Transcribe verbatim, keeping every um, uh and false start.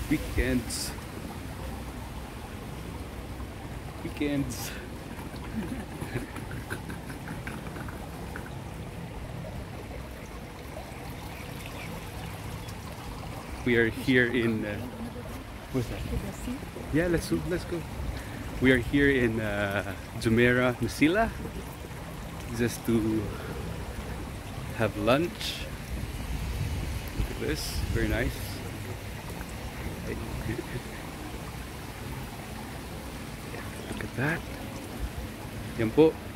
Weekends. Weekends. We are here in uh, what's that? Yeah, let's go. Let's go. We are here in uh, Jumeirah Mesilla just to have lunch. Look at this, very nice. Look at that. Yan po.